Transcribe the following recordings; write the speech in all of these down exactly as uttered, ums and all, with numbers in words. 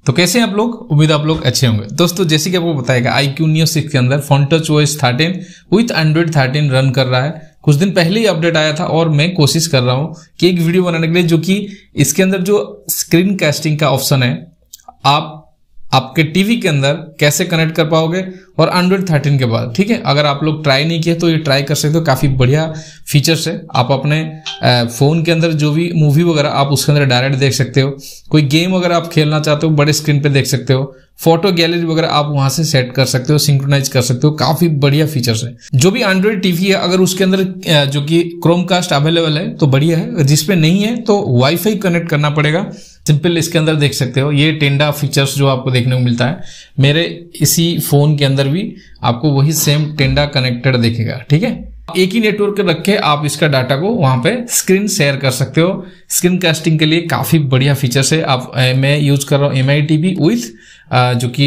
तो कैसे हैं आप लोग? उम्मीद आप लोग अच्छे होंगे। दोस्तों जैसे कि आपको बताएगा आई क्यू नियो सिक्स के अंदर phone touch OS thirteen with Android thirteen run कर रहा है। कुछ दिन पहले ही अपडेट आया था और मैं कोशिश कर रहा हूं कि एक वीडियो बनाने के लिए जो कि इसके अंदर जो स्क्रीन कास्टिंग का ऑप्शन है आप आपके टीवी के अंदर कैसे कनेक्ट कर पाओगे और एंड्रॉइड थर्टीन के बाद, ठीक है। अगर आप लोग ट्राई नहीं किए तो ये ट्राई कर सकते हो, काफी बढ़िया फीचर्स है। आप अपने फोन के अंदर जो भी मूवी वगैरह आप उसके अंदर डायरेक्ट देख सकते हो, कोई गेम अगर आप खेलना चाहते हो बड़े स्क्रीन पे देख सकते हो, फोटो गैलरी वगैरह आप वहां से सेट कर सकते हो, सिंक्रोनाइज कर सकते हो, काफी बढ़िया फीचर्स है। जो भी एंड्रॉइड टीवी है अगर उसके अंदर जो कि क्रोमकास्ट अवेलेबल है तो बढ़िया है, जिसपे नहीं है तो वाईफाई कनेक्ट करना पड़ेगा। सिंपल इसके अंदर देख सकते हो ये टेंडा फीचर्स जो आपको देखने को मिलता है, मेरे इसी फोन के अंदर भी आपको वही सेम टेंडा कनेक्टेड दिखेगा, ठीक है। एक ही नेटवर्क रख के आप इसका डाटा को वहां पे स्क्रीन शेयर कर सकते हो। स्क्रीन कास्टिंग के लिए काफी बढ़िया फीचर्स है। आप मैं यूज कर रहा हूँ M I T V with जो कि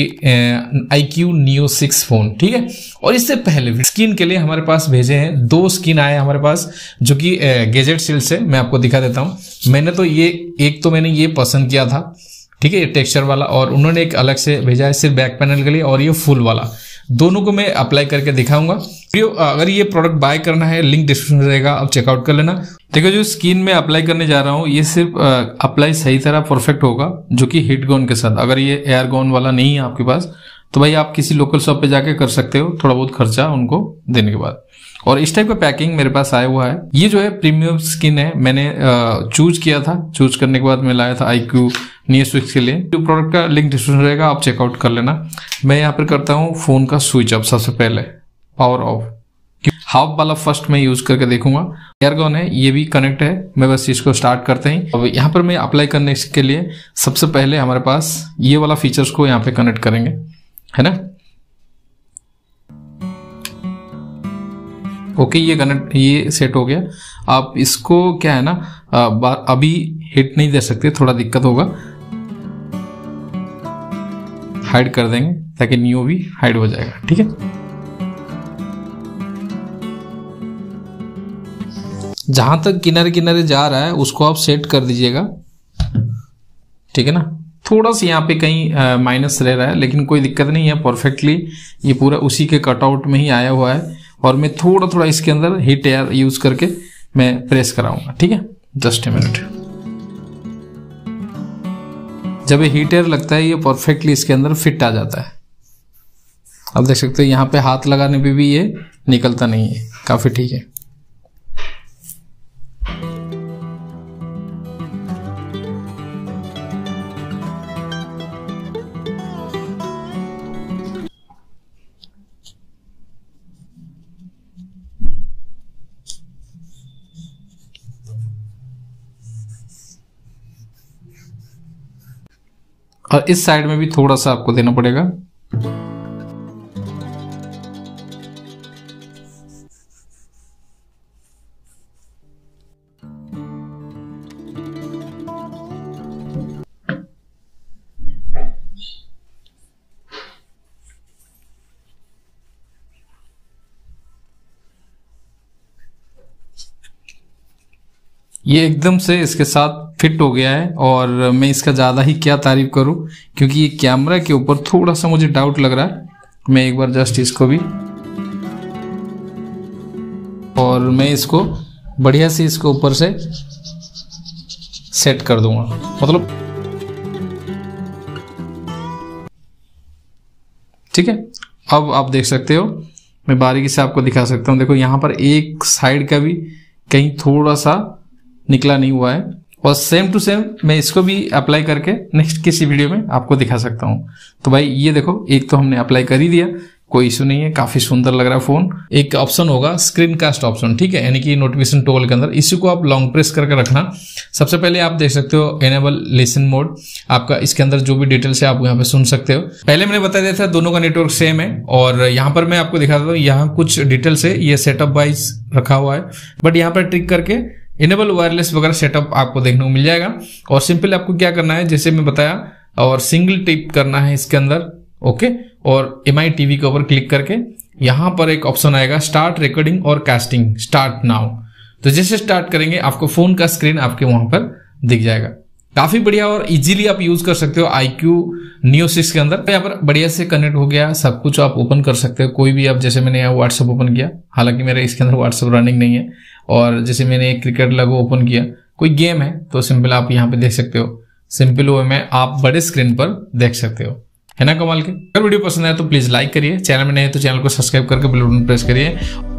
iQOO Neo six phone, ठीक है। और इससे पहले स्किन के लिए हमारे पास भेजे हैं दो स्किन आए हमारे पास जो कि गैजेट सील से, मैं आपको दिखा देता हूं। मैंने तो ये एक तो मैंने ये पसंद किया था, ठीक है, ये टेक्सचर वाला, और उन्होंने एक अलग से भेजा है सिर्फ बैक पैनल के लिए, और ये फुल वाला। दोनों को मैं अप्लाई करके दिखाऊंगा। अगर ये प्रोडक्ट बाय करना है लिंक डिस्क्रिप्शन में रहेगा, आप चेकआउट कर लेना। देखो जो स्किन में अप्लाई करने जा रहा हूँ ये सिर्फ अप्लाई सही तरह परफेक्ट होगा जो कि हीट गन के साथ। अगर ये एयर गन वाला नहीं है आपके पास तो भाई आप किसी लोकल शॉप पे जाके कर सकते हो, थोड़ा बहुत खर्चा उनको देने के बाद। और इस टाइप का पैकिंग मेरे पास आया हुआ है। ये जो है प्रीमियम स्किन है, मैंने चूज किया था, चूज करने के बाद मैं लाया था आई क्यू नियो सिक्स के लिए। जो प्रोडक्ट का लिंक डिस्क्रिप्शन रहेगा, आप चेकआउट कर लेना। मैं यहाँ पर करता हूँ फोन का स्विच ऑफ, सबसे पहले पावर ऑफ। हाफ वाला फर्स्ट मैं यूज करके देखूंगा। एयरगन है, ये भी कनेक्ट है, मैं बस इसको स्टार्ट करते ही। अब यहाँ पर मैं अप्लाई करने के लिए सबसे पहले हमारे पास ये वाला फीचर्स को यहाँ पे कनेक्ट करेंगे, है ना। ओके ये कनेक्ट, ये सेट हो गया। आप इसको क्या है ना अभी हिट नहीं दे सकते, थोड़ा दिक्कत होगा, हाइड कर देंगे ताकि नियो भी हाइड हो जाएगा, ठीक है। जहां तक किनारे किनारे जा रहा है उसको आप सेट कर दीजिएगा, ठीक है ना। थोड़ा सा यहाँ पे कहीं माइनस रह रहा है लेकिन कोई दिक्कत नहीं है, परफेक्टली ये पूरा उसी के कटआउट में ही आया हुआ है। और मैं थोड़ा थोड़ा इसके अंदर हीट एयर यूज करके मैं प्रेस कराऊंगा, ठीक है। Just a minute. जब ये हीट एयर लगता है ये परफेक्टली इसके अंदर फिट आ जाता है। अब देख सकते हो यहाँ पे हाथ लगाने पे भी ये निकलता नहीं है, काफी ठीक है। और इस साइड में भी थोड़ा सा आपको देना पड़ेगा। ये एकदम से इसके साथ फिट हो गया है और मैं इसका ज़्यादा ही क्या तारीफ करूं, क्योंकि ये कैमरा के ऊपर थोड़ा सा मुझे डाउट लग रहा है। मैं एक बार जस्ट इसको भी, और मैं इसको बढ़िया से इसको ऊपर से सेट कर दूंगा, मतलब ठीक है। अब आप देख सकते हो, मैं बारीकी से आपको दिखा सकता हूं। देखो यहाँ पर एक साइड का भी कहीं थोड़ा सा निकला नहीं हुआ है, और सेम टू सेम मैं इसको भी अप्लाई करके नेक्स्ट किसी वीडियो में आपको दिखा सकता हूं। तो भाई ये देखो, एक तो हमने अप्लाई कर ही दिया, कोई इशू नहीं है, काफी सुंदर लग रहा है फोन। एक ऑप्शन होगा स्क्रीन कास्ट ऑप्शन, ठीक है, यानी कि नोटिफिकेशन टॉगल के अंदर इसी को आप लॉन्ग प्रेस करके रखना। सबसे पहले आप देख सकते हो एनेबल लिसन मोड, आपका इसके अंदर जो भी डिटेल्स है आप यहाँ पे सुन सकते हो। पहले मैंने बता दिया था दोनों का नेटवर्क सेम है, और यहाँ पर मैं आपको दिखा देता हूँ, यहाँ कुछ डिटेल्स है, ये सेटअप वाइज रखा हुआ है, बट यहाँ पर ट्रिक करके इनेबल वायरलेस वगैरह सेटअप आपको देखने को मिल जाएगा। और सिंपल आपको क्या करना है, जैसे मैं बताया, और सिंगल टिप करना है इसके अंदर, ओके। और एम आई टी वी के ऊपर क्लिक करके यहां पर एक ऑप्शन आएगा स्टार्ट रिकॉर्डिंग और कास्टिंग, स्टार्ट नाउ। तो जैसे स्टार्ट करेंगे आपको फोन का स्क्रीन आपके वहां पर दिख जाएगा, काफी बढ़िया और इजीली आप यूज कर सकते हो आई क्यू नियो सिक्स के अंदर। यहाँ पर बढ़िया से कनेक्ट हो गया, सब कुछ आप ओपन कर सकते हो। कोई भी आप, जैसे मैंने यहाँ व्हाट्सएप ओपन किया, हालांकि मेरे इसके अंदर व्हाट्सएप रनिंग नहीं है, और जैसे मैंने एक क्रिकेट लगो ओपन किया, कोई गेम है तो सिंपल आप यहाँ पे देख सकते हो, सिंपल वे में आप बड़े स्क्रीन पर देख सकते हो, है ना कमाल के। अगर वीडियो पसंद आए तो प्लीज लाइक करिए, चैनल में नए तो चैनल को सब्सक्राइब करके बेल बटन प्रेस करिए।